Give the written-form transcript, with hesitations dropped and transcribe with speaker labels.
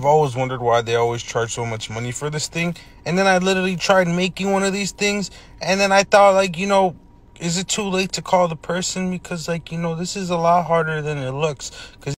Speaker 1: I've always wondered why they always charge so much money for this thing. And then I literally tried making one of these things. And then I thought, like, you know, is it too late to call the person? Because, like, you know, this is a lot harder than it looks. Because